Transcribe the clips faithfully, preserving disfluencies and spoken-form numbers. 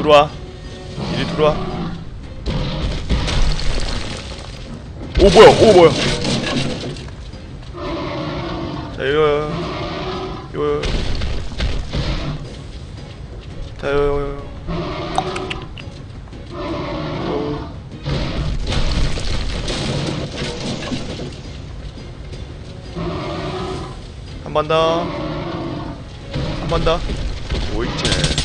들어와. 이리 들어와. 오 뭐야 오 뭐야. 자 이거 이거 자 이거 이거 한 번 더 한 번 더 오이체.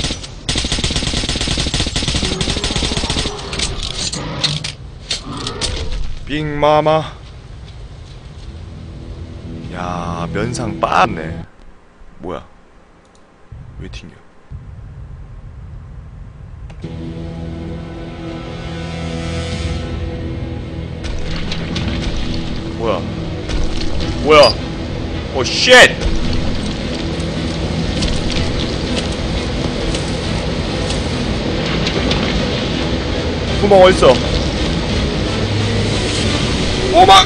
빅마마. 야 면상 빠네. 뭐야 왜 튕겨. 뭐야 뭐야 오 쉣. 구멍 어딨어. 오마.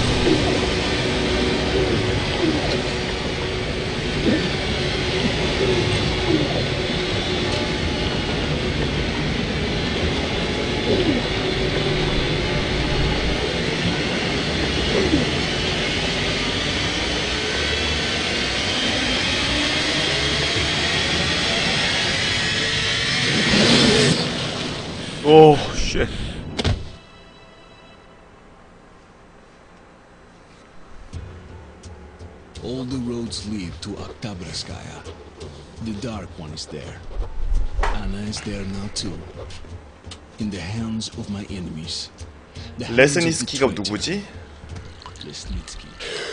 오 쉣. All the roads lead to Oktyabrskaya. The Dark One is there. Anna is there now too. In the hands of my enemies. 레스니스키가 누구지? 레스니스키.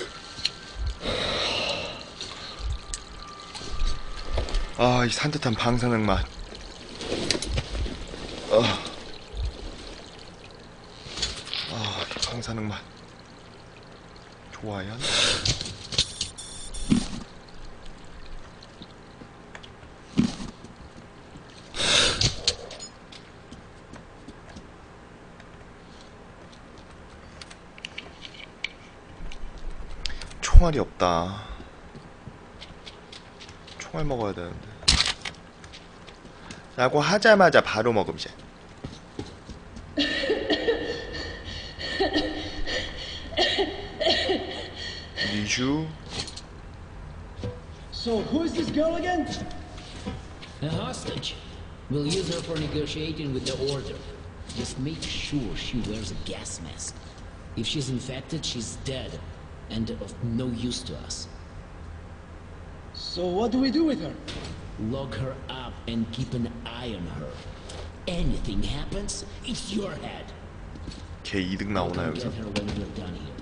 아, 이 산뜻한 방사능 맛. 아, 아, 이 방사능 맛. 좋아요. 총알이 없다. 총알 먹어야 되는데. 라고 하자마자 바로 먹음제. 리슈. So who is this girl again? A hostage. We'll use her for negotiating with the Order. Just make sure she wears a gas mask. If she's infected, she's dead. And of no use to us. So what do we do with her? Lock her up and keep an eye on her. Anything happens, it's your head. 걔 이득 나오나 여기서? Get her when we're done here.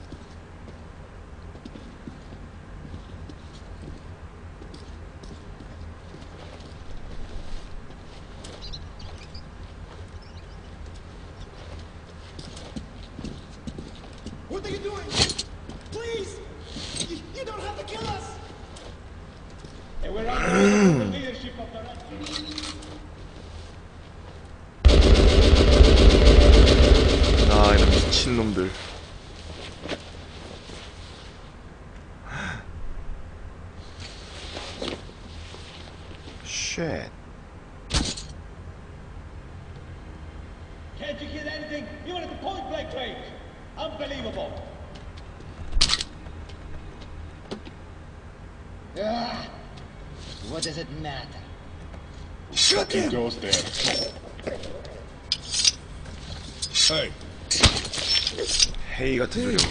What are you doing? Please! You, you don't have to kill us! And we're under the leadership of the Red. 아, 이런 미친놈들. 쉣. Can't you get anything? Even at the point blank range! Unbelievable! Ah, what does it matter? Shut him! Goes there. Hey. 헤이 같은 소리.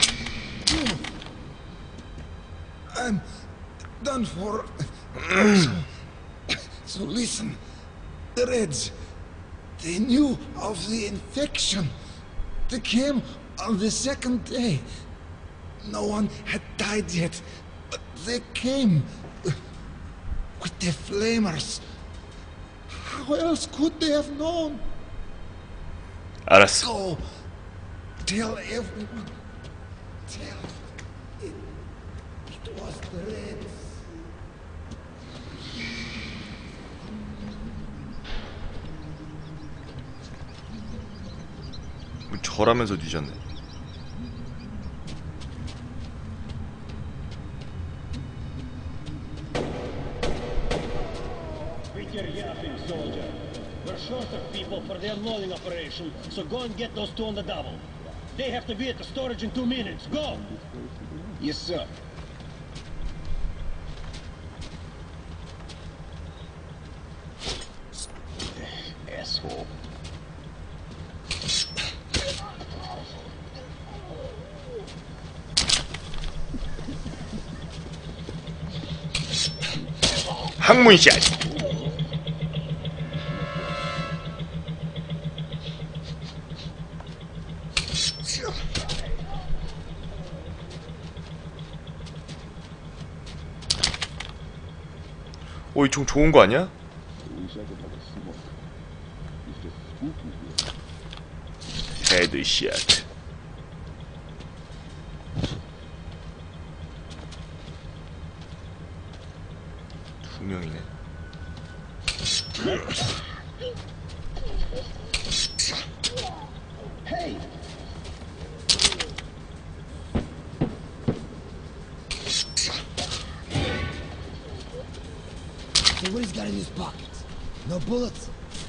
I'm done for. so, so listen, the Reds, they knew of the infection. They came on the second day. No one had died yet, but they came with the flamers. How else could they have known? 알았어. Go, tell everyone. Tell it. It was the Reds. 절하면서 뒤졌네. short of people for the unloading operation, so go and get those two on the double. They have to be at the storage in two minutes. Go! Yes, sir. Asshole. 항문샷. 오, 이 총 좋은 거 아니야? 헤드샷. 두 명이네. Hey! So what he's got in his pockets? No bullets?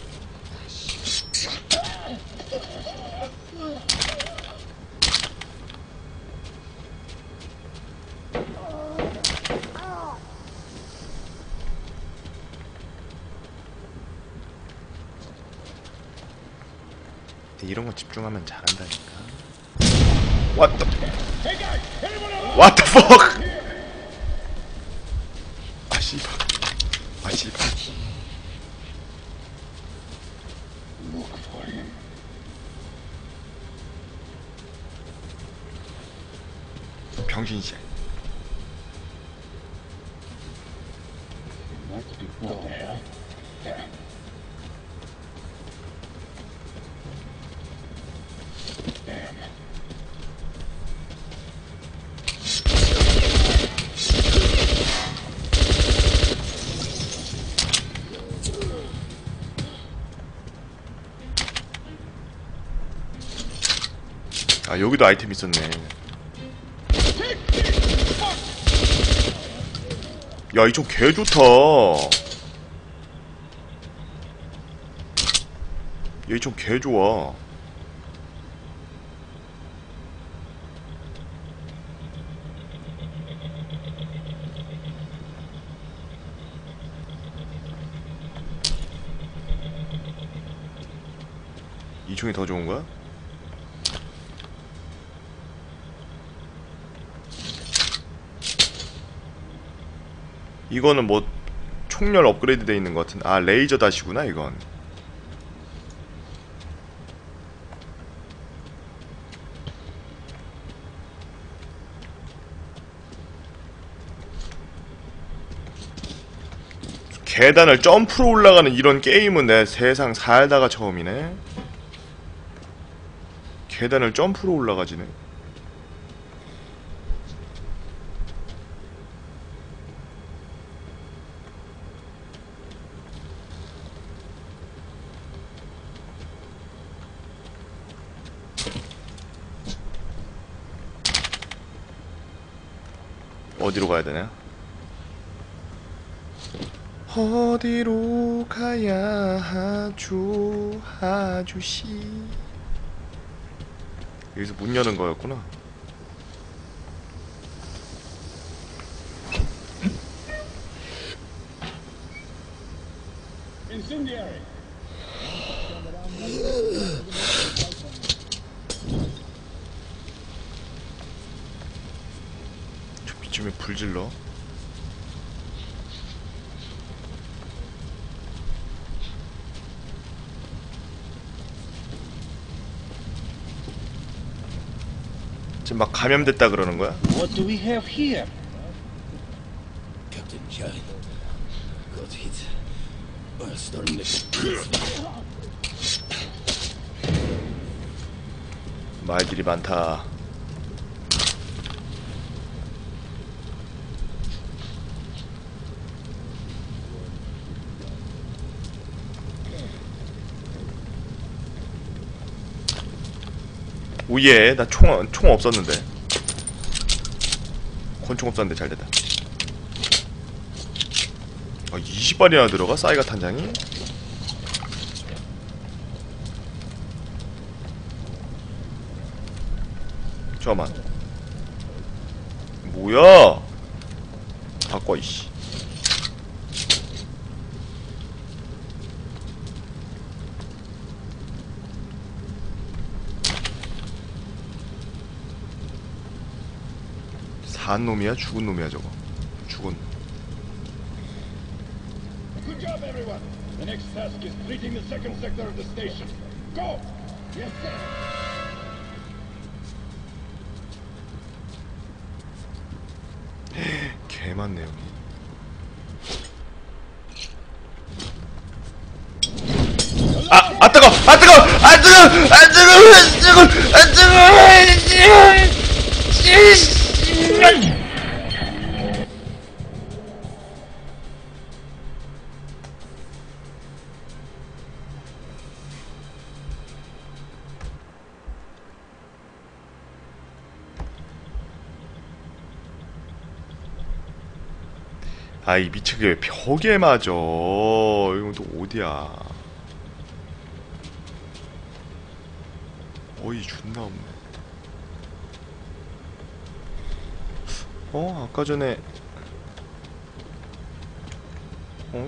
이런 거 집중하면 잘한다니까. What the What the fuck? 아 씨발. 아 씨발. 병신이야. 아 여기도 아이템 있었네. 야 이 총 개좋다. 야 이 총 개좋아. 이 총이 더 좋은거야? 이거는 뭐 총열 업그레이드 돼 있는 것 같은. 아 레이저 다시구나 이건. 계단을 점프로 올라가는 이런 게임은 내 세상 살다가 처음이네. 계단을 점프로 올라가지네. 어디로 가야 되냐? 어디로 가야 하죠, 아주씨? 여기서 문 여는 거였구나. Incendiary! 이쯤에 불 질러. 지금 막 감염됐다 그러는 거야? What do we have here? Captain John got hit while starting the 말들이 많다. 오예, 나 총, 총 없었는데. 권총 없었는데 잘됐다. 아, 이십 발이나 들어가? 싸이가 탄장이? 잠깐만. 뭐야? 바꿔 이씨. 산 놈이야? 죽은 놈이야 저거? 죽은. Good job, everyone. The next task is treating the second sector of the station. Go! Yes, sir. 개 많네 여기. 아! 아 뜨거! 아 뜨거! 아 뜨거! 아 뜨거! 아 뜨거! 아 뜨거! 아이 미치게 왜 벽에 맞아. 이건 또 어디야. 어이 존나 없네. 어? 아까 전에 어?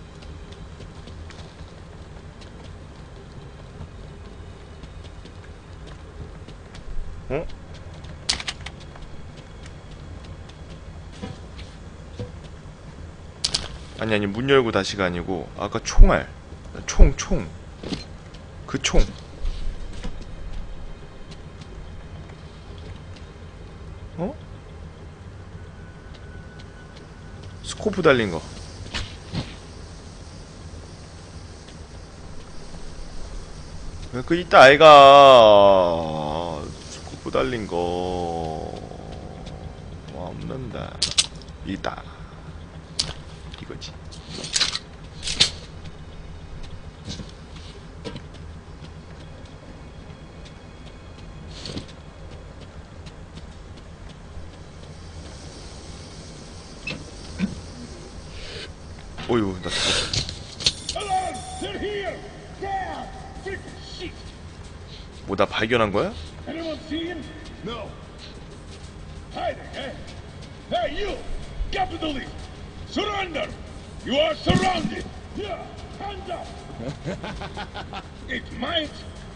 어? 아니 아니 문 열고 다시가 아니고 아까 총알 총 총 그 총 어? 스코프 달린 거 그 있다 아이가 스코프 달린 거 와, 없는다 있다 이거지. 어휴 나 뭐 나 발견한 거야? Anyone see him? No. Hiding, eh? Hey, you! Get to the lead! Surrender! You are surrounded! Yeah! Hands up! It might...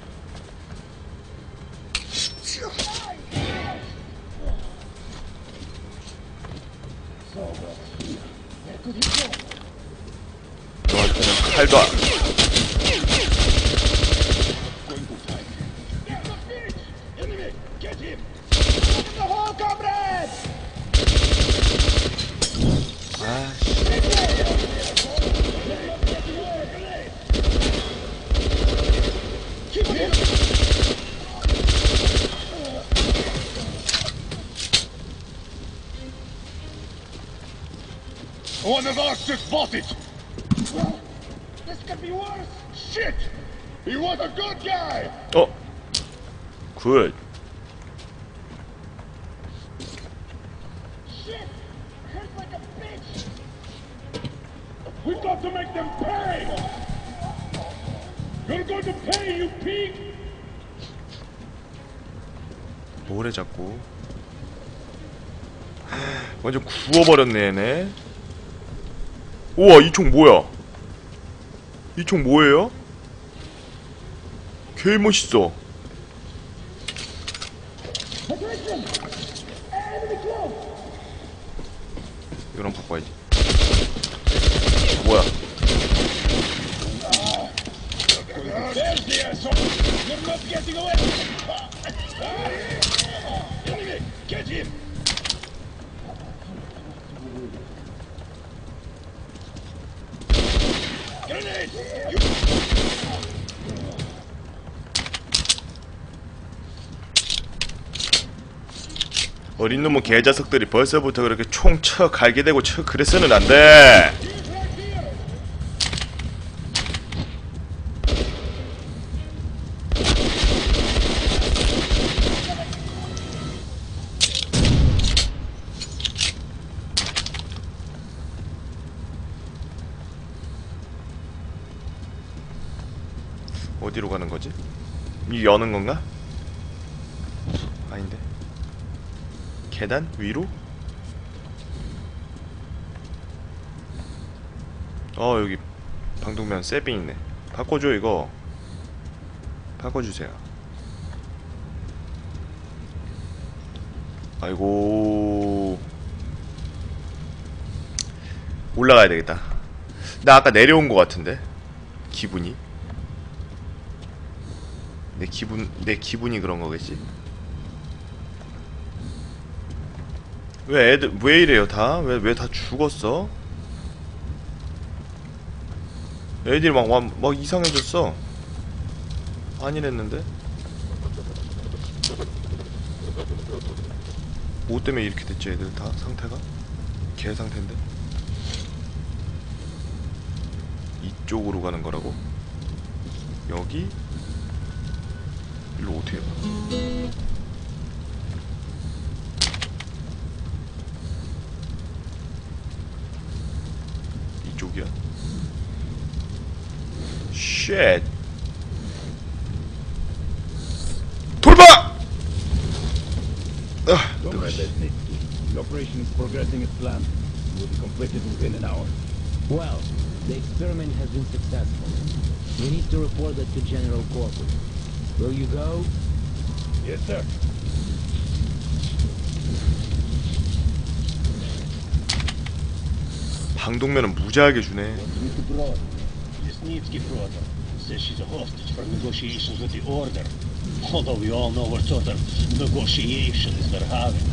너한테는 칼도 안... One of us just bought it! Well, this could be worse! Shit! He was a good guy! 어? 굿. Shit! Hurt like a bitch! We've got to make them pay! You're going to pay, you pig! 뭐래 자꾸. 완전 구워버렸네 얘네. 우와 이 총 뭐야? 이 총 뭐예요? 개 멋있어. 이거랑 바꿔야지. 뭐야? There's the asshole! You're not getting away! Enemy! Get him! Grenade! You... 어린 놈은 개자석들이 벌써부터 그렇게 총 쳐 갈게 되고 쳐 그래서는 안 돼. 어디로 가는 거지? 이 여는 건가? 아닌데. 계단 위로? 어 여기 방독면 세빙 있네. 바꿔줘 이거. 바꿔주세요. 아이고 올라가야 되겠다. 나 아까 내려온 거 같은데 기분이 내 기분 내 기분이 그런 거겠지. 왜 애들 왜 이래요 다? 왜 왜 다 죽었어? 애들이 막, 막, 막 이상해졌어. 아니랬는데? 뭐 때문에 이렇게 됐지 애들 다 상태가? 개 상태인데? 이쪽으로 가는 거라고? 여기? 일로 어떻게 가? 이쪽이야? 쉣! 돌파! 아, Comrade Lesnitsky, the operation is progressing as planned. It will be completed within an hour. Well, the experiment has been successful. We need to report that to General Corporal. Will you go? Yes, sir. 방독면은 무지하게 주네. Mister Brother, Lesnitsky brother, says she's a hostage for negotiations with the Order. Although we all know what sort of negotiations they're having.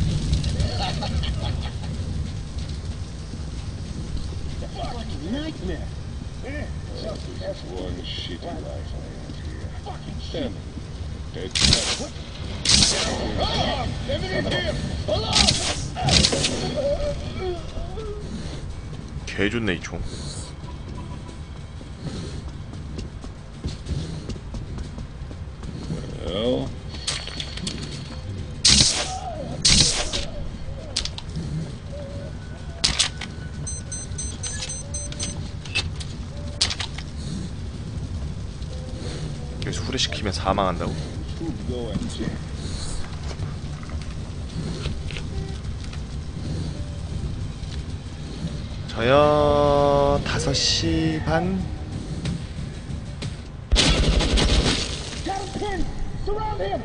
The fucking nightmare. Eh? That's one shitty life I have here. Fucking Stand shit. up. Take what? Ah! Evidence here! 개 좋네 이 총. Well, 여기서 후레시키면 사망한다고? who'd go and check? 저요 다섯 시 반. Got him pinned! Surround him!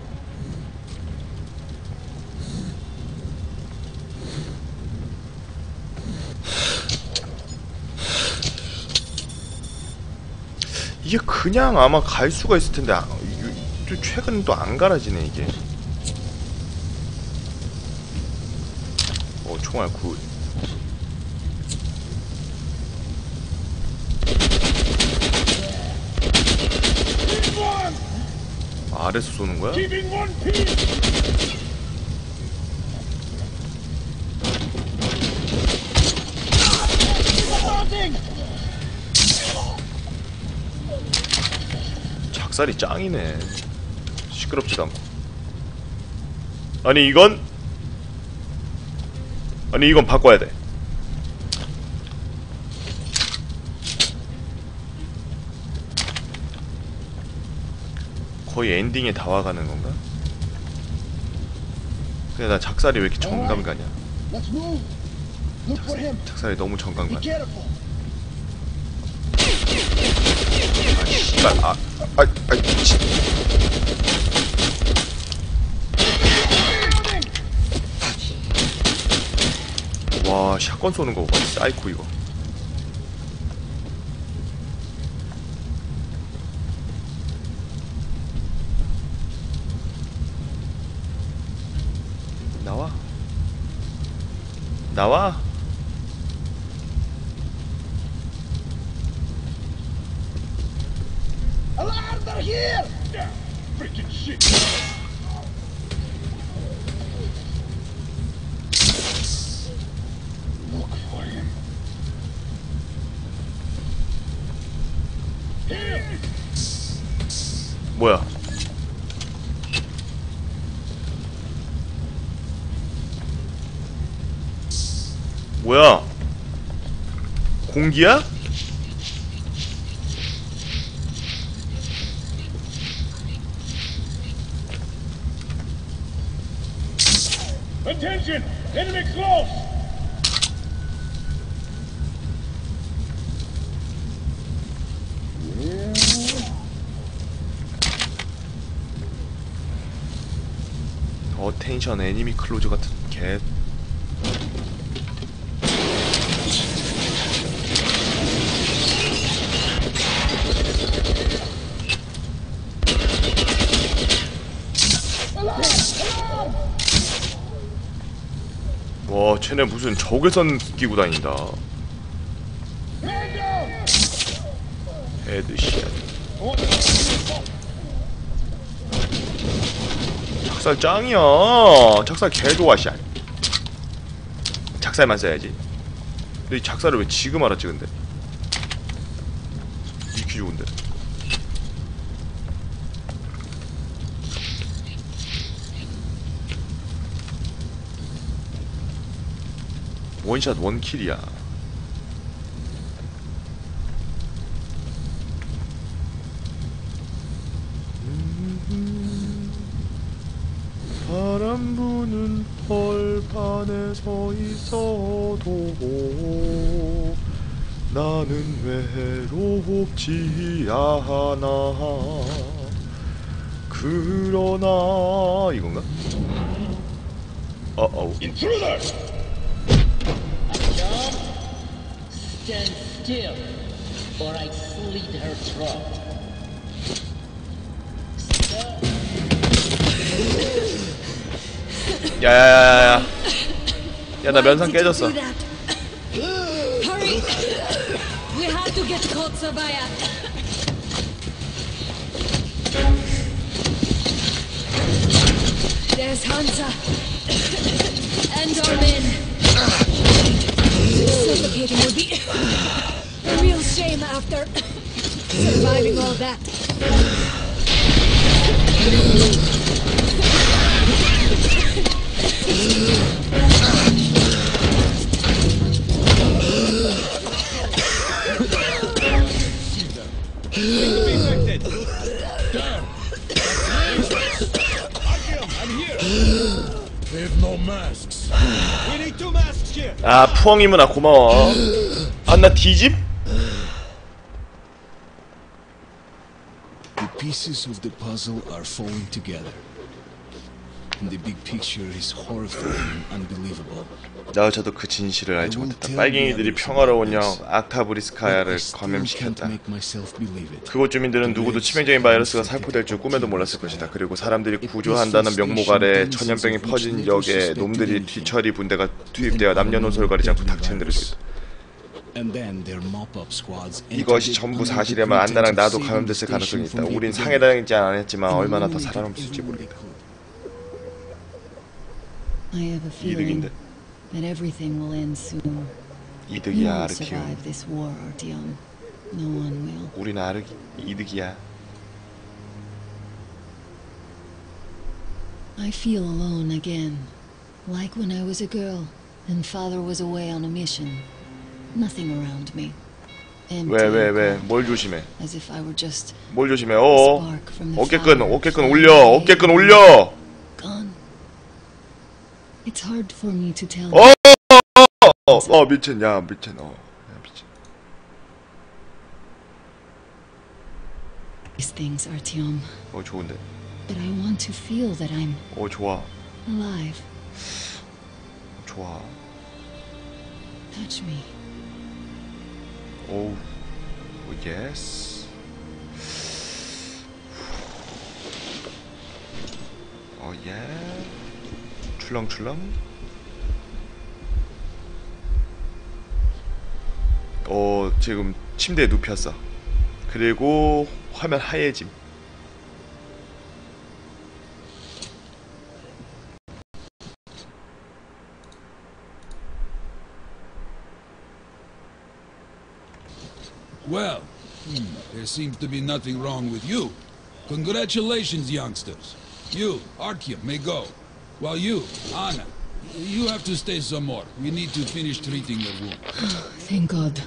이게 그냥 아마 갈 수가 있을 텐데 아, 유, 또 최근 또 안 갈아지네 이게. 어 총알 굿. 아래서 쏘는 거야? Keeping one piece! 작살이 짱이네. 시끄럽지도 않고. 아니 이건 아니 이건 바꿔야 돼. 거의 엔딩에 다 와가는 건가? 근데 나 작살이 왜 이렇게 정감 가냐? Let's move! Look for him! 작살이 너무 정감 Be 가냐? careful! 아 씨발 아 아 아 씨. 와 샷건 쏘는 거 봐. 사이코 이거. 나와 나와. Alarm! They're here! Yeah, freaking shit! Look for him. Here! 뭐야? 뭐야? 공기야? Attention! Enemy close! 어텐션 애니미 클로즈 같은 개. 와, 쟤네 무슨 적외선 끼고 다닌다. 헤드샷. 작살 짱이야. 작살 개 좋아, 씨. 작살만 써야지. 근데 이 작살을 왜 지금 알았지, 근데? 이렇게 좋은데. 원샷 원킬이야. 바람 부는 벌판에 서 있어도 나는 외롭지 않아. 그러나 이건가? 어어. Intruder! Stand still, or I slit her throat. 야야야야야. 야, 나 면상 깨졌어. Hurry! We have to get Kotsabaya. There's Hansa and our men. Suffocating would be a real shame after surviving all that. They have no masks. We need two masks here. 아, 푸엉이문아 고마워. 아, 나 뒤집? The pieces of the puzzle are falling together. And the big picture is horrifying and unbelievable. 나 저도 그 진실을 알지 못했다. 빨갱이들이 평화로운 영 악타브리스카야를 감염시켰다. 그곳 주민들은 누구도 치명적인 바이러스가 살포될 줄 꿈에도 몰랐을 것이다. 그리고 사람들이 구조한다는 명목 아래 전염병이 퍼진 역에 놈들이 뒤처리 분대가 투입되어 남녀노소를 않고 닥치는 대로 있다. 이것이 전부 사실이라면 안나랑 나도 감염됐을 가능성이 있다. 우린 상해당하지 않았지만 얼마나 더 살아남을지 모르겠다. I have a feeling 이득인데. that everything will end soon. You 이득이야, won't 아르키움. survive this war, Artyom. No one will. 우린 아르 이득이야. I feel alone again, like when I was a girl and father was away on a mission. Nothing around me. Empty 왜 왜 and 왜? cold, 뭘 조심해? as if I were just 뭘 조심해? 어. spark from the 어깨끈, fire 어깨끈 flying 올려. away. 어깨끈 올려. Gone. It's hard for me to tell. 어. 어, 어 미친. 야, 미친. 어. 야, 미친. These things, Artyom. 어, 좋은데. But I want to feel that I'm 어, 좋아. alive. 좋아. Touch me. 오. 오, 예스. 어, 예. 출렁출렁. 어, 지금 침대에 눕혔어. 그리고 화면 하얘짐. Well, hmm, there seems to be nothing wrong with you. Congratulations, youngsters. You, Artyom, may go. While you, Anna, you have to stay some more. We need to finish treating your wound. Thank God.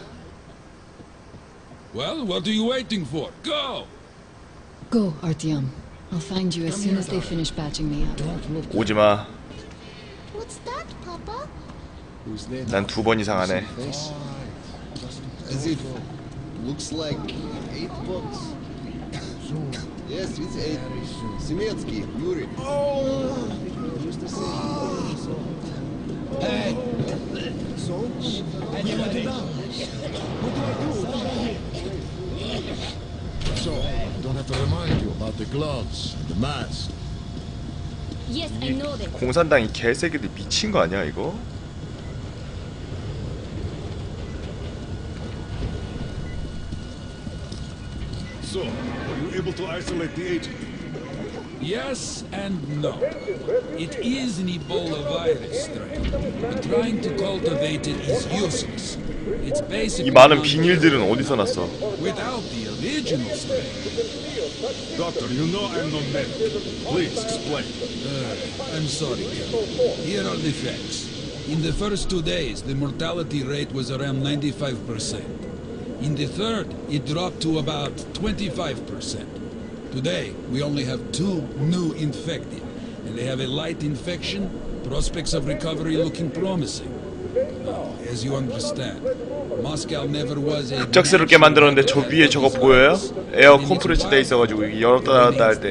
Well, what are you waiting for? Go! Go, Artyom. I'll find you as soon as they finish patching me up. 오지마. What's Papa? 난 두 번 이상 안 해. As if looks like eight bucks. Yes, it's eight. Semetsky, Yuri. Hey! So? I need to know. What do I do? So, don't have to remind you about the gloves, the mask. Yes, I know that. 공산당 이 개새끼들 미친 거 아니야 이거? So, were you able to isolate the agent? Yes and no. It is an Ebola virus strain, but trying to cultivate it is useless. It's basically 이 많은 비닐들은 어디서 났어? without the original strain. Doctor, you know I'm not medical. Please explain. Uh, I'm sorry, Cal. Here are the facts. In the first two days, the mortality rate was around ninety-five percent. In the third, it dropped to about twenty-five percent. Today, we only have two new infected, and they have a light infection, prospects of recovery looking promising. Now, as you understand, Moscow never was a 갑작스럽게 만들었는데 저 위에 저거 보여요? 에어 컴프레스 돼 있어가지고 열었다 닫았다 할 때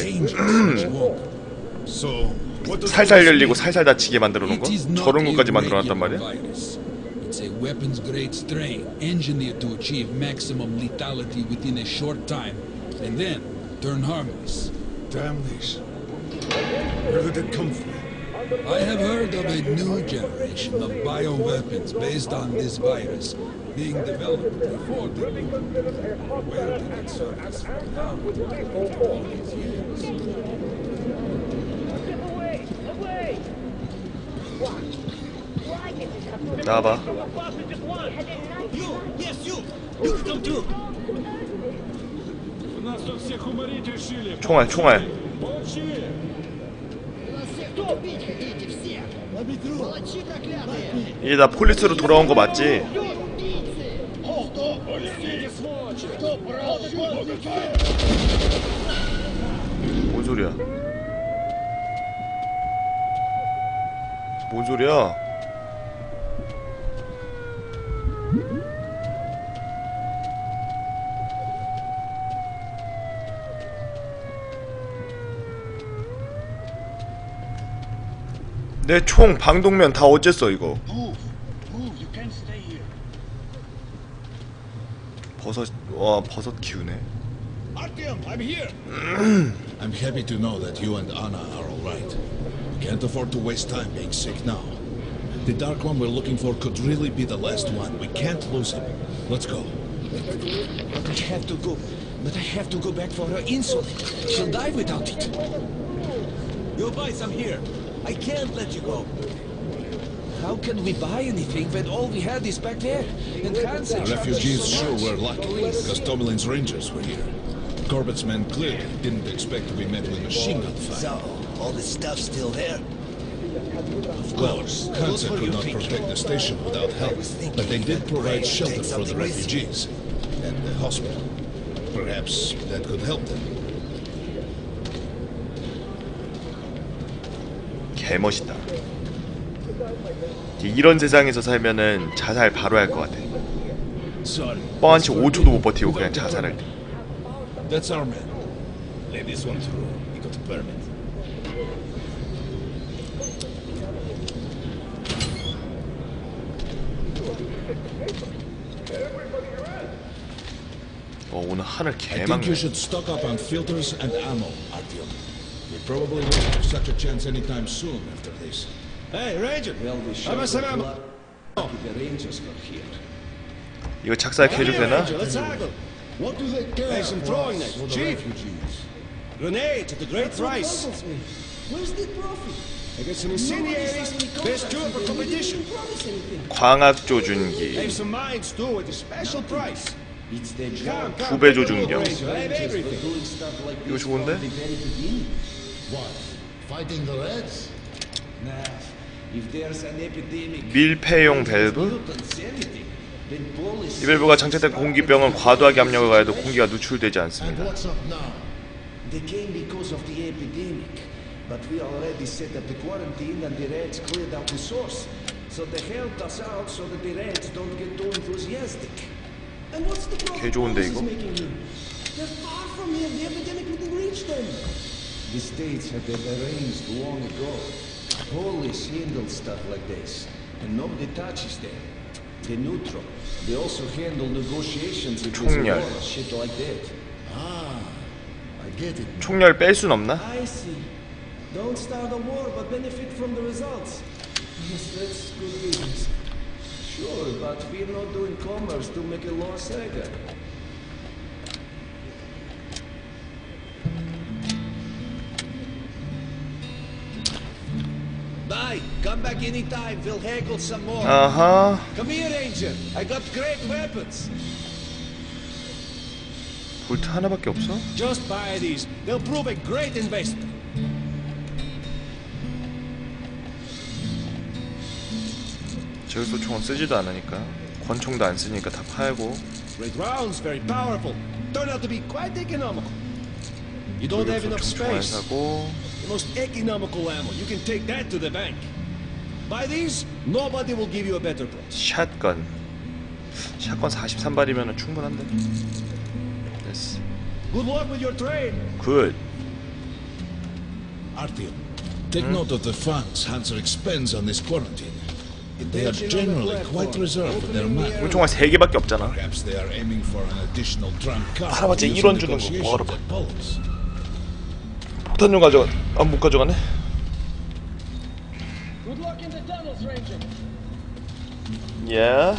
So, what does 살살 열리고 살살 닫히게 만들어 놓은 거? 저런 것까지 만들어 놨단 말이야? It's a weapons-grade strain engineered to achieve maximum lethality within a short time, and then turn harmless. Damn these. Where did it come from? I have heard of a new generation of bioweapons based on this virus being developed before the war. Where did it surface from now after all these years? 나와봐. 총알 총알. 이게 다 폴리스로 돌아온 거 맞지? 뭔 소리야? 뭔 소리야? 내 총 방독면 다 어쨌어 이거. 버섯 와 버섯 키우네. Artyom, I'm here. I'm happy to know that you and Anna are all right. We can't afford to waste time being sick now. The Dark One we're looking for could really be the last one. We can't lose him. Let's go. But I have to go. But I have to go back for her insulin. She'll die without it. Yo, boys, I'm here. I can't let you go. How can we buy anything when all we had is back there? And Hansen... The refugees sure were lucky, because Tomelin's rangers were here. Corbett's men clearly didn't expect to be met with machine gun fire. So, all the stuff's still there? Of course, Hansen could not protect the station without help, but they did provide shelter for the refugees and the hospital. Perhaps that could help them. 개멋있다. 이런 세상에서 살면은 자살 바로 할 것 같아. 뻥한 치 오 초도 못 버티고 그냥 자살할 때. That's our man. Let this one through. We got a permit. 어 오늘 하늘 I think 개막네. you should stock up on filters and ammo, Artyom. We probably won't have such a chance anytime soon after this. Hey, Ranger! Well, we should have the Rangers were here. 이거 작살 해도 되나? Let's haggle! What do they care? Hey, some throwing knives, Chief! Grenades at the great price! Where's the trophy? I got some incendiaries, best cure for competition! 광학 조준기. Have some mines too at a special price! It's the job. 부배 조준경. Everything. 이거 좋은데? What? Fighting the Reds? Nah. If there's an epidemic, 밀폐용 밸브? mutants, anything, then police... 이 밸브가 장착된 공기병은 과도하게 압력을 가해도 공기가 누출되지 And 않습니다. what's up now? They came because of the epidemic, but we already set up the quarantine and the Reds cleared out the source. So they helped us out so that the Reds don't get too enthusiastic. And what's the problem 개 좋은데 Paulus is 이거? making here? They're far from here. The epidemic didn't reach them. The states had that arranged long ago. Police handle stuff like this, and nobody touches them. The neutral. They also handle negotiations if there's a war or shit like that. Ah, I get it. 총열 뺄 순 없나? I see. Don't start a war, but benefit from the results. Yes, that's good business. Sure, but we're not doing commerce to make a loss either. Bye. Come back anytime. We'll haggle some more. 아하. Come here, Ranger. I got great weapons. 볼트 하나밖에 없어? Just buy these. They'll prove a great investment. 저기서 총은 쓰지도 않으니까 권총도 안 쓰니까 다 팔고. Great rounds, very powerful. Turn out to be quite economical. You don't have enough space. 사고. The most economical ammo. You can take that to the bank. Buy these, nobody will give you a better price. 샷건. 샷건 사십삼 발이면 충분한데. 됐어. Good luck with your trade. 굿. Artyom, take note of the funds Hanser expends on this quarantine. They are generally quite reserved with their money. 우리 총알 세 개밖에 없잖아. Perhaps they are aiming for an additional trump card. 할아버지 to use 일 원 in 주는 거 뭐하러 negotiations at Polis. 폭탄용 가져가. 아, 못 가져가네. Good luck in the tunnels, Ranger. 예.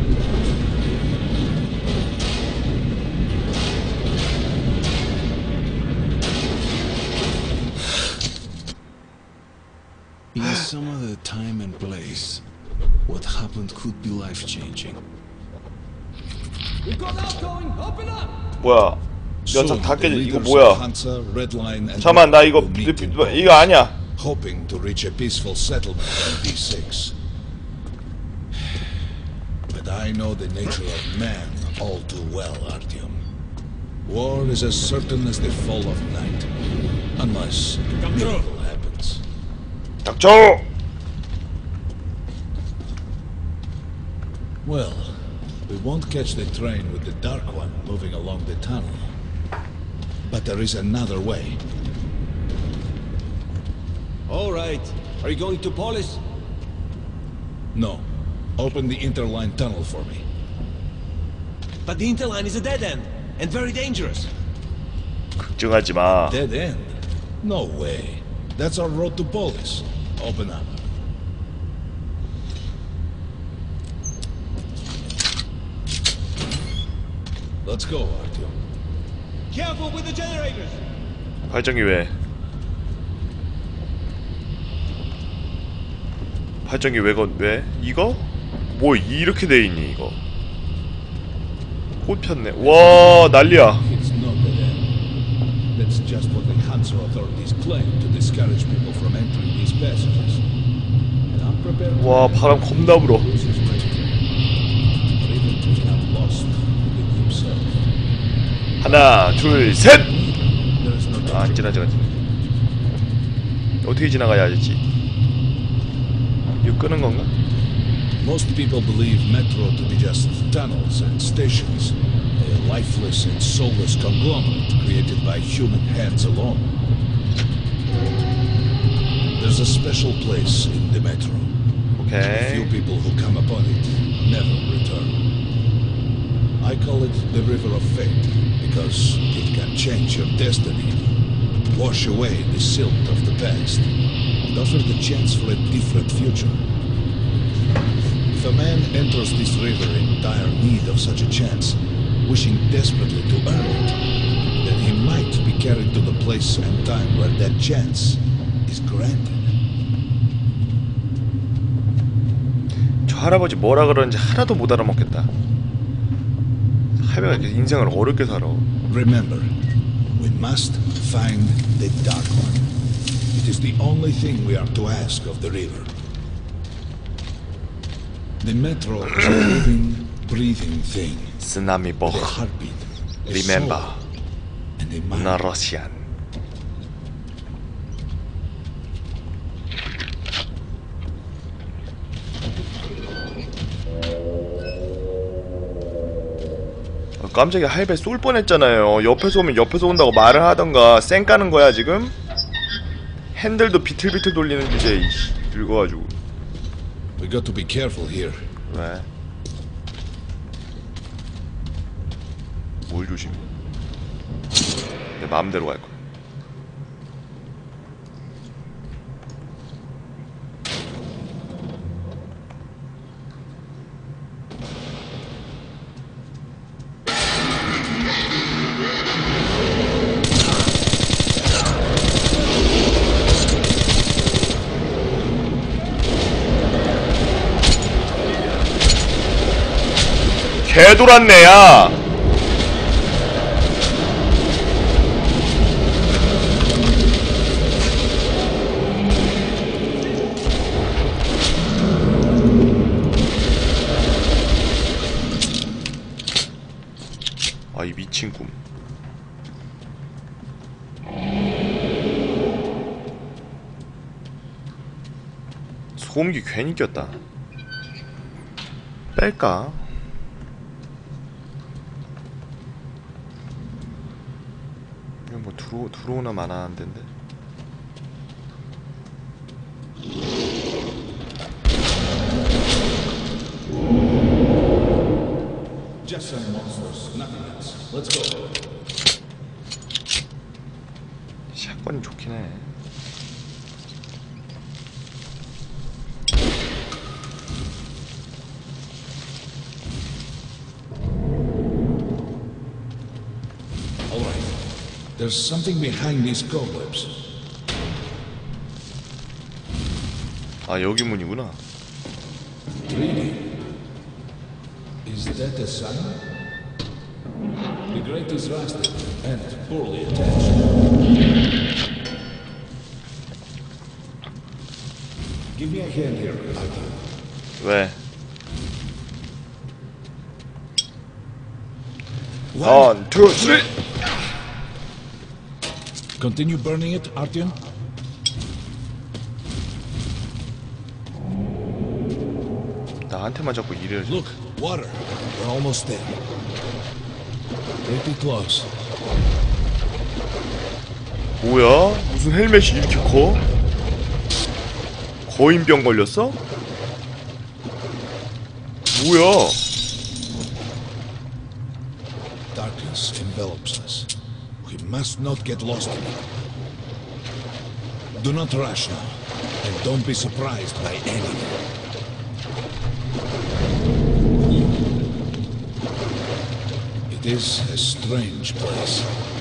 In some other time and place, what happened could be life-changing. We've got outgoing. Open up. 뭐야? 연상 다 깨져. 이거 뭐야? 잠깐만, 잠깐만, 나 이거 이거 아니야. hoping to reach a peaceful settlement on D six. But I know the nature of man all too well, Artyom. War is as certain as the fall of night, unless a miracle happens. 닥쳐! Well, we won't catch the train with the Dark One moving along the tunnel. But there is another way. All right. Are you going to Polis? No. Open the interline tunnel for me. But the interline is a dead end and very dangerous. 걱정하지 마. Dead end? No way. That's our road to Polis. Open up. Let's go, Artyom. Careful with the generators. 발전기 왜? 발전기 왜거 왜? 이거? 뭐 이렇게 돼 있니 이거? 꽃 폈네. 와 난리야. It's not dead end. That's just what the Hansa authorities claim to discourage people from entering these passages. And I'm prepared to 와 바람 겁나 불어. 하나, 둘, 셋! 아, 안 지나가지. 어떻게 지나가야 되지? 이거 끄는 건가? Most people believe metro to be just tunnels and stations, a lifeless and soulless conglomerate created by human hands alone. There's a special place in the metro. Okay. Few people who come upon it never return. I call it the River of Fate because it can change your destiny, wash away the silt of the past, and offer the chance for a different future. If a man enters this river in dire need of such a chance, wishing desperately to earn it, then he might be carried to the place and time where that chance is granted. 저 할아버지 뭐라 그러는지 하나도 못 알아먹겠다. 할배가 이렇게 인생을 어렵게 살아. Remember, we must find the Dark One. It is the only thing we are to ask of the river. The metro is a living, breathing thing. 쓰나미 복. A heartbeat, a Remember. soul, and a mind. 나 러시안. 깜짝이야. 할배 쏠 뻔했잖아요. 옆에서 오면 옆에서 온다고 말을 하던가. 쌩 까는 거야 지금? 핸들도 비틀비틀 돌리는 주제에 이씨 늙어가지고. We got to be careful here. 왜? 뭘 조심? 내 마음대로 갈 거야. 개돌았네 야. 아, 이 미친 꿈. 소음기 괜히 꼈다. 뺄까? 이거 뭐 들어 들어오나 마나 안 된대. Just some monsters, nothing else. Let's go. 샷건이 좋긴 해. All right. There's something behind these cobwebs. 아, 여기 문이구나. Really? Is that a sign? The grate is rusted and poorly attached. Give me a hand here, Arthur. 왜? One, two, three. Continue burning it, Artyom. 나한테만 자꾸 일을. Look, water. We're almost there. Pretty close. 뭐야? 무슨 헬멧이 이렇게 커? 거인병 걸렸어? 뭐야? Darkness envelops us. We must not get lost in it. Do not rush now, and don't be surprised by anything. It is a strange place.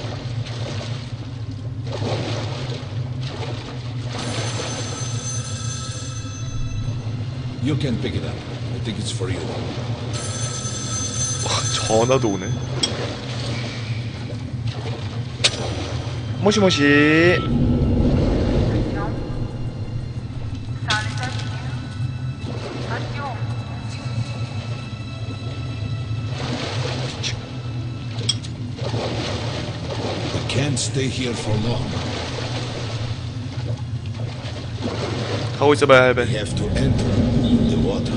You can pick it up. I think it's for you. 전화도 오네. 모시모시. We can't stay here for long. 가고 있어봐야 할배. We have to enter the water.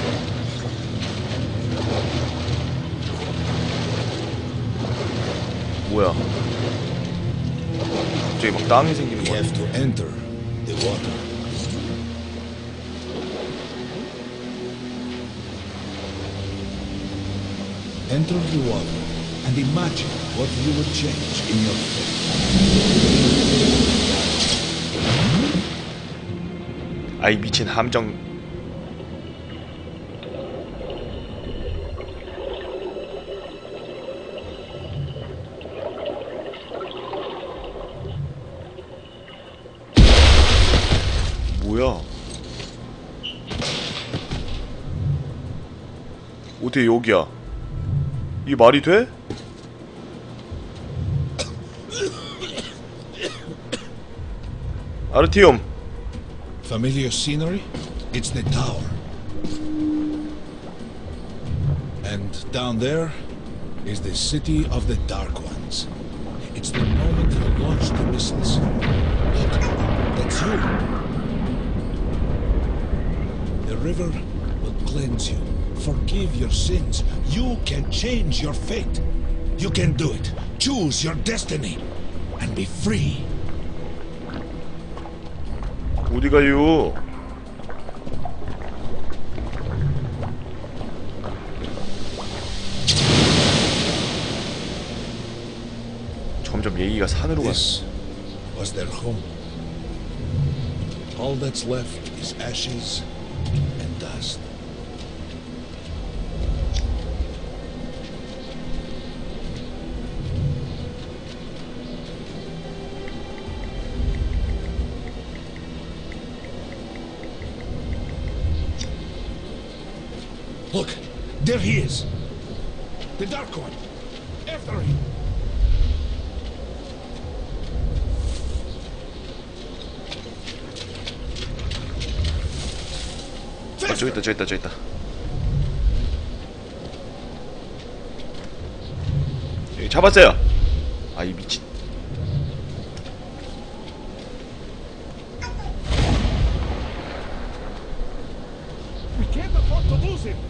뭐야? 갑자기 막 땅이 생기는 We 거야. have to enter the water. Enter the water and imagine what you would change in your fate. 아이 미친 함정. 뭐야? 어떻게 여기야? 이게 말이 돼? 아르티움. Familiar scenery? It's the tower. And down there is the city of the Dark Ones. It's the moment you launch the missiles. Look, that's you. The river will cleanse you, forgive your sins. You can change your fate. You can do it. Choose your destiny and be free. 어디 가요? 점점 얘기가 산으로 가. This was their home. All that's left is ashes and dust. Look, there he is. The Dark One. After him. 아, 저기 있다, 저기 있다, 저기 있다. 여기 잡았어요. 아, 이 미친. We can't afford to lose him.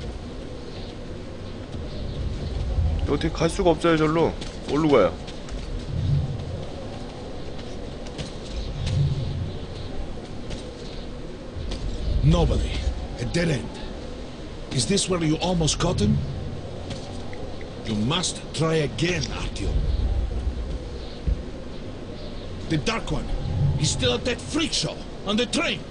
어떻게 갈 수가 없어요, 절로. 어디로 가요? Nobody. A dead end. Is this where you almost caught him? You must try again, Artyom. The Dark One. He's still at that freak show on the train.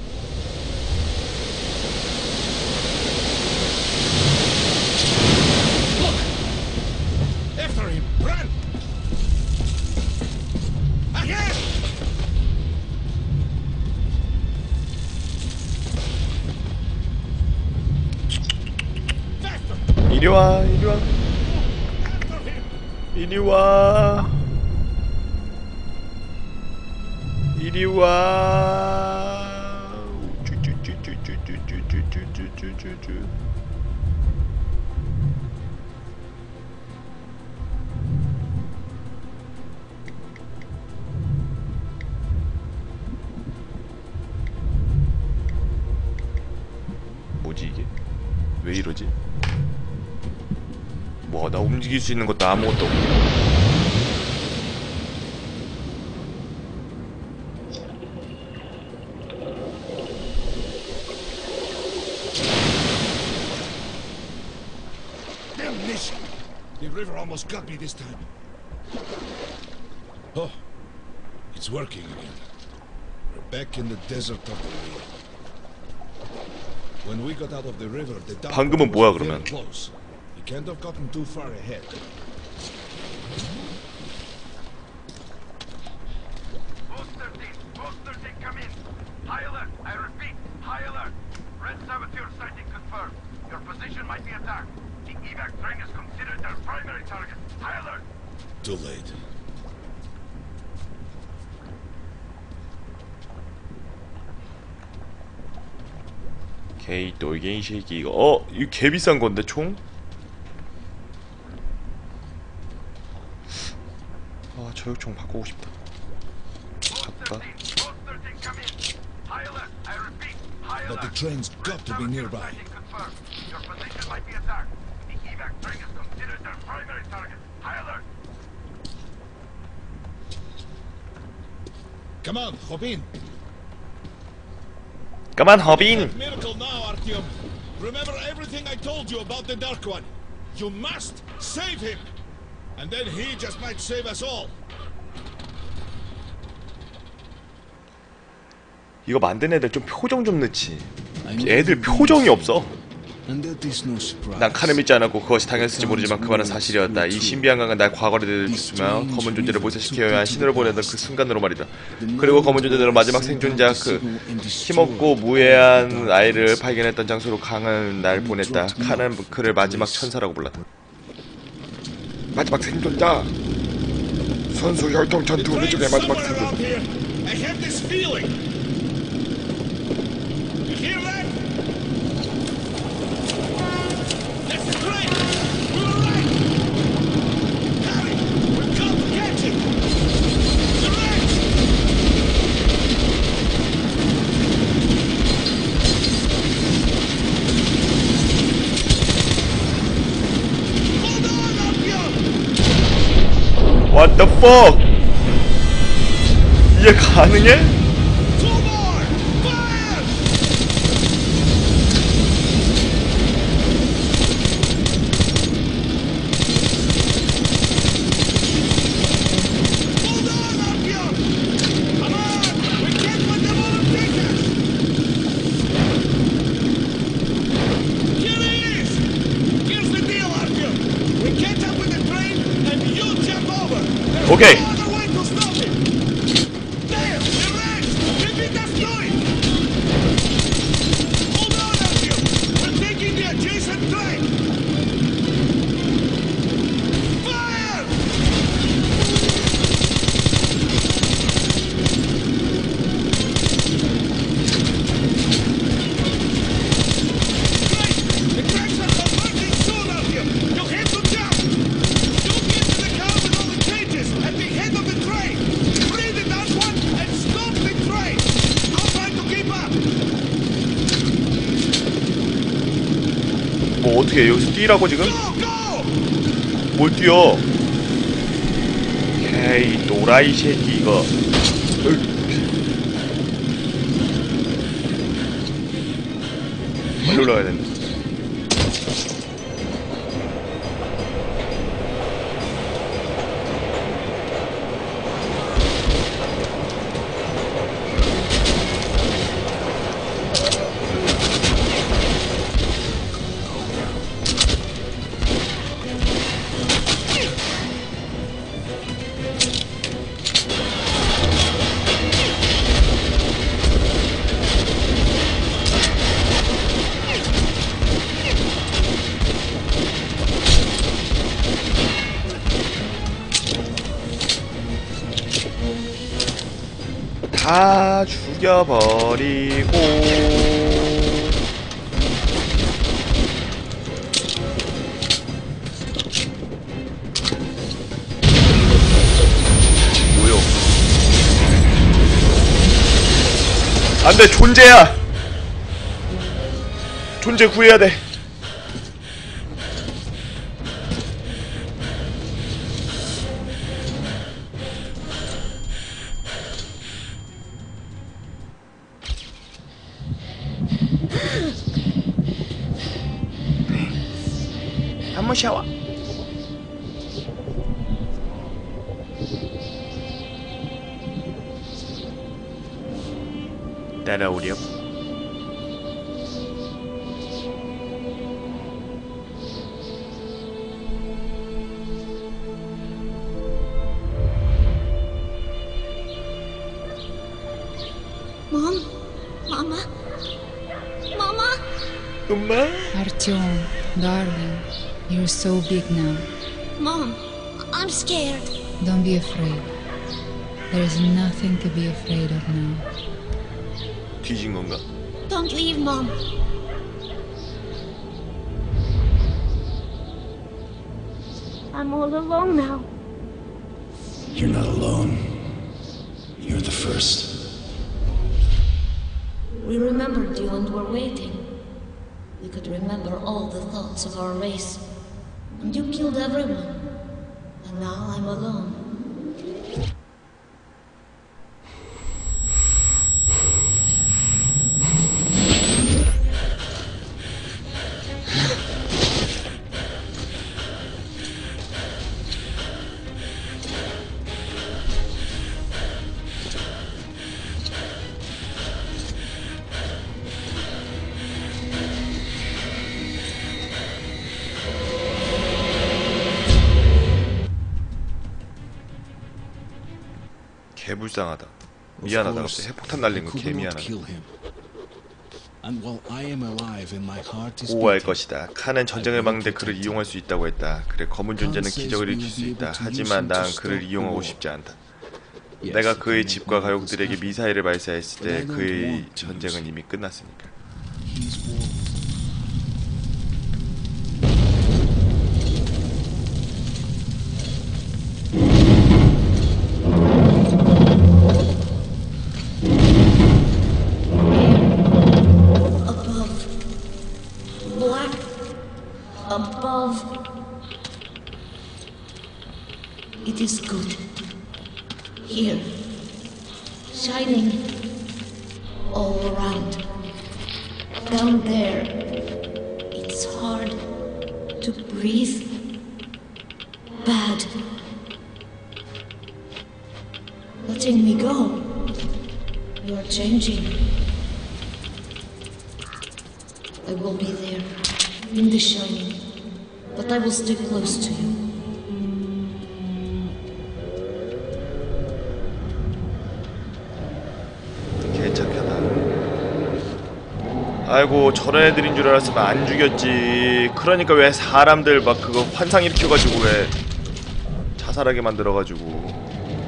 Look! After him! Run! Again! 이리 와, 이리 와. 이리 와. 이리 와. 쭈쭈쭈쭈쭈쭈쭈쭈쭈쭈쭈. 뭐지 이게? 왜 이러지? 뭐, 나 움직일 수 있는 것도 아무것도 없고. Damnation! The river almost got me this time. Oh, it's working again. We're back in the desert of the river. When we got out of the river, the Dark 방금은 One 뭐야, was very 그러면? close. He can't have gotten too far ahead. Post thirteen, post thirteen, come in. High alert, I repeat, high alert. Red Saboteur sighting confirmed. Your position might be attacked. The evac train is considered their primary target. High alert. Too late. 개이 똘갱이 새끼 이거. 어? 이거 개 비싼 건데 총? 아, 저격총 바꾸고 싶다. 바꿔. But the train's got to be nearby. Your position might be attacked. The evac train is considered their primary target. High alert. Come on, hop in. 까만 허빈. Miracle now, Artyom. Remember everything I told you about the Dark One. You must save him. And then he just might save us all. 이거 만든 애들 좀 표정 좀 넣지. 애들 표정이 없어. 난 칼을 믿지 않았고 그것이 당연했을지 모르지만 그 말은 사실이었다. 이 신비한 강은 날 과거를 들이주며 검은 존재를 모세시켜야 한 신으로 보내던 그 순간으로 말이다. 그리고 검은 존재들은 마지막 생존자 그 힘없고 무해한 아이를 발견했던 장소로 강은 날 보냈다. 칼은 그를 마지막 천사라고 불렀다. 마지막 생존자. 선수 혈통 전투 우리 중에 마지막 생존자. I have this feeling. You hear that? That's the train. We were right. Harry, we've got to catch it. The rats. Hold on, Artyom. The fuck? 이게 가능해? 오케이. 뭐 어떻게 여기서 뛰라고 지금? 뭘 뛰어? 에이 노라이 새끼 이거. 빨리 올라가야 된다. 다 죽여버리고 뭐요? 안돼 존재야! 존재 구해야 돼. 한번 샤워. 따라오렴. Mom? Mama? Mama? 엄마? Artyom, darling, you're so big now. Mom, I'm scared. Don't be afraid. There's nothing to be afraid of now. 뒤진 건가? Don't leave, Mom. I'm all alone now. You're not alone. You're the first. We remembered you and were waiting. We could remember all the thoughts of our race. And you killed everyone. And now I'm alone. 개불쌍하다. 미안하다. 갑자기 핵폭탄 날린 거 개 미안하다. 보호할 것이다. 칸은 전쟁을 막는데 그를 이용할 수 있다고 했다. 그래, 검은 존재는 기적을 일으킬 수 있다. 하지만 난 그를 이용하고 싶지 않다. 내가 그의 집과 가족들에게 미사일을 발사했을 때 그의 전쟁은 이미 끝났으니까. Above. It is good. Here. Shining all around. Down there. It's hard to breathe. Bad. Letting me go. You're changing. I will be there, in the shining, but I will stay close to you. 개착하다. 아이고 저런 애들인 줄 알았으면 안 죽였지. 그러니까 왜 사람들 막 그거 환상 일으켜가지고 왜 자살하게 만들어가지고.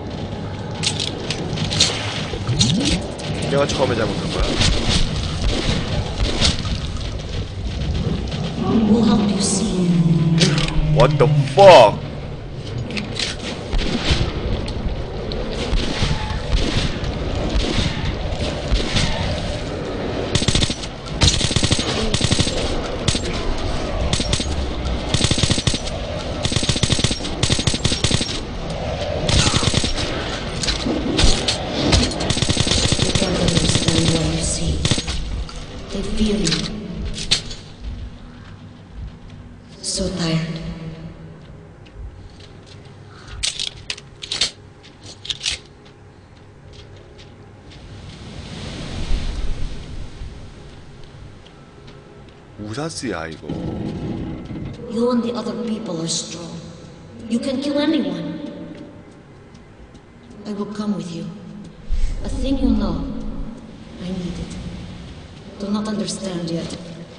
내가 처음에 잘못한 거야. We'll help you see. What the fuck? You can't understand what you see. They fear you. So tired. 우사스야 이거. You and the other people are strong. You can kill anyone. I will come with you. A thing you know. I need it. Do not understand yet.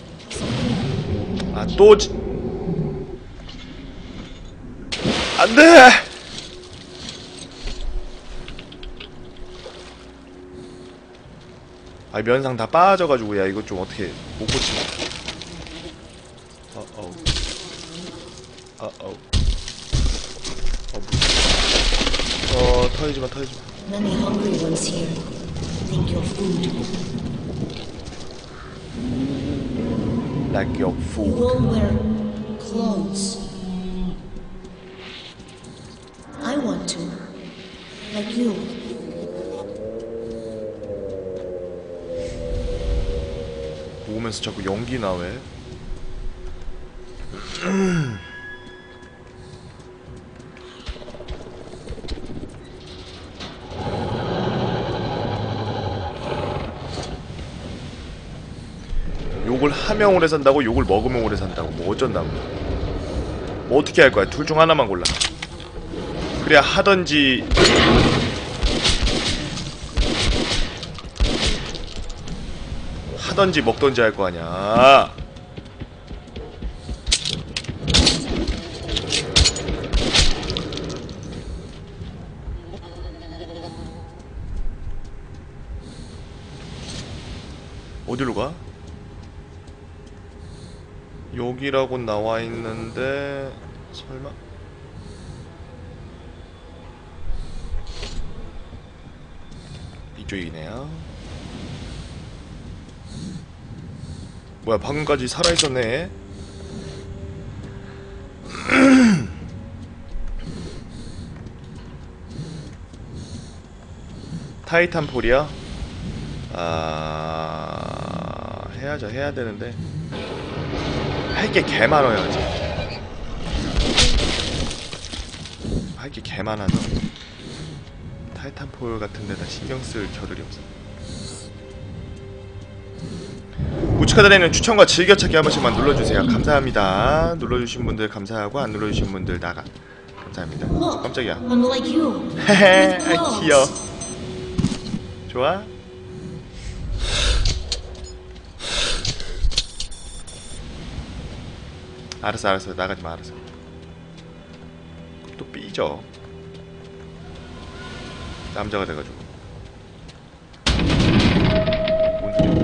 아 또 안돼. 아 면상 다 빠져가지고 야 이거 좀 어떻게 못 고치나. 어어 어어 어 터지마 터지마. Many hungry ones here. Think you're food. Like your You food. all wear clothes. I want to. Like you. 보면서 자꾸 연기 나왜? 욕을 하면 오래 산다고 욕을 먹으면 오래 산다고 뭐 어쩐다고 뭐 어떻게 할 거야? 둘 중 하나만 골라. 그래야 하던지 하던지 먹던지 할 거 아니야. 어디로 가? 여기라고 나와 있는데 설마? 이쪽이네요. 뭐야 방금까지 살아있었네. 타이탄폴이야? 아... 해야죠. 해야 되는데 할 게 개 많아요 아직. 할 게 개 많아서 타이탄폴 같은 데다 신경 쓸 겨를이 없어. 우측하단에는 추천과 즐겨찾기 한 번씩만 눌러주세요. 감사합니다. 눌러주신 분들 감사하고 안 눌러주신 분들 나가. 감사합니다. 깜짝이야. 헤헤 귀여워. 좋아? 알았어 알았어 나가지마 알았어. 또 삐져 남자가 돼가지고. 뭔 소리야.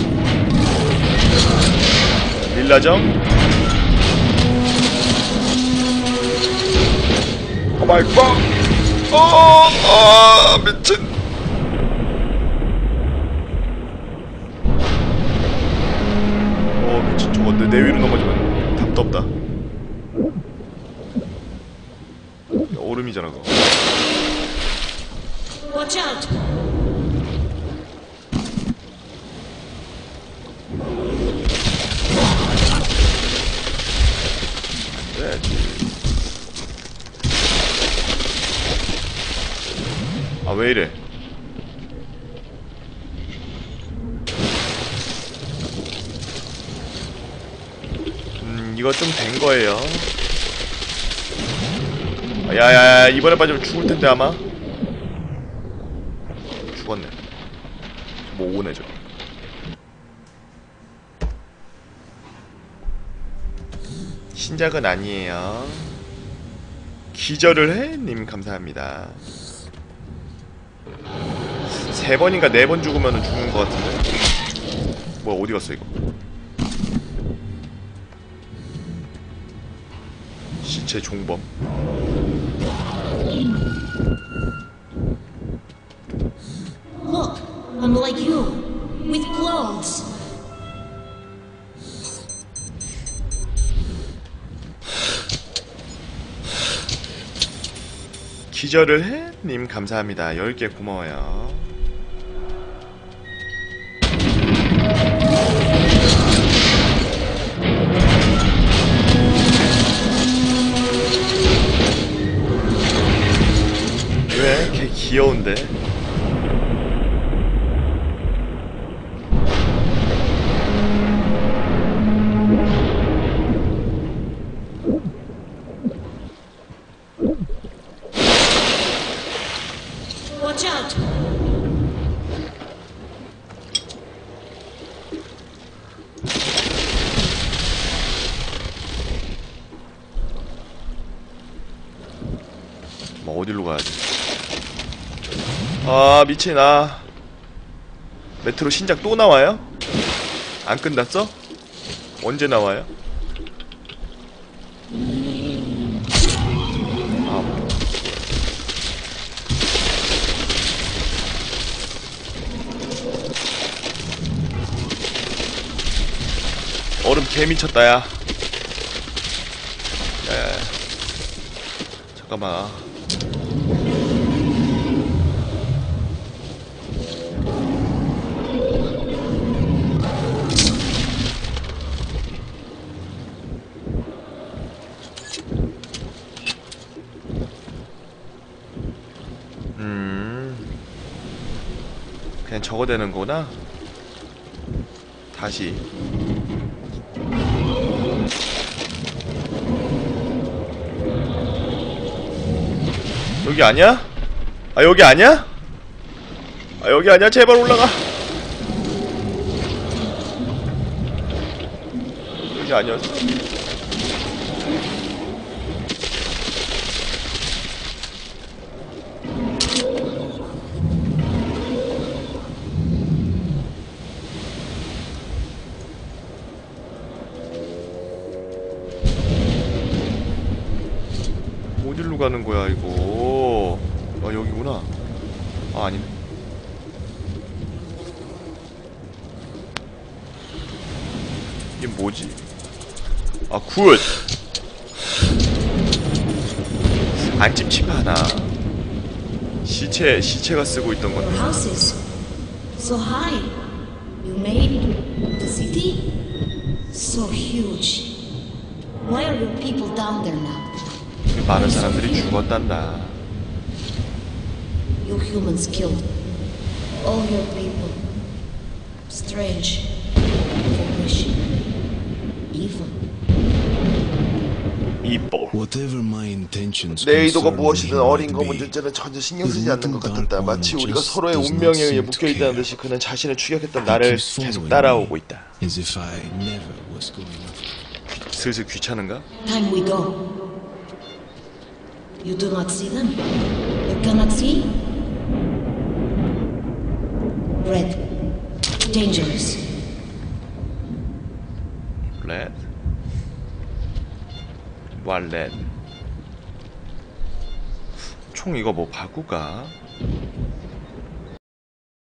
릴라정? 오 마이 갓. 어, 아 미친. 어 미친. 저거 내, 내 위로 넘어지면 답도 없다. 얼음이잖아 그거. Watch out! 아, 왜 이래? 음, 이거 좀 된 거예요. 야야야, 이번에 빠지면 죽을 텐데 아마. 죽었네. 뭐 오네 저거. 신작은 아니에요. 기절을 해? 님 감사합니다. 세 번인가 네 번 죽으면 죽는 것 같은데. 뭐야, 어디 갔어 이거? 시체 종범. Look, I'm like you, with clothes. 기절을 해? 님 감사합니다. 열 개 고마워요. 왜? 걔 귀여운데? Watch out! 뭐 어디로 가야지? 아 미친아. 메트로 신작 또 나와요? 안 끝났어? 언제 나와요? 아. 얼음 개 미쳤다 야. 야야야. 잠깐만. 그냥 저거 되는 거구나. 다시. 여기 아니야? 아 여기 아니야? 아 여기 아니야? 제발 올라가. 여기 아니었어. 어디로 가는 거야 이거? 아 여기구나. 아 아니네. 이게 뭐지? 아 굿! 안집 칩 하나. 시체 시체가 쓰고 있던 건데. Your houses so high. You made the city so huge. Why are your people down there now? 많은 사람들이 죽었단다. You humans killed all your people. Strange, foolish, evil. 이뻐. Whatever my intentions 내 의도가 concern 무엇이든 him 어린 might 검은 be, 존재는 전혀 신경 the 쓰지 않는 것 little 같았다. dark 마치 one 우리가 just 서로의 does not 운명에 의해 seem to 묶여있다는 care. 듯이 그는 자신을 추격했던 He 나를 keeps 계속 following 따라오고 me, 있다. as if I never was going up. 슬슬 귀찮은가? Time we go. You do not see them? You cannot see? Red. Dangerous. 렛. 왈렛. 총 이거 뭐 바꾸가?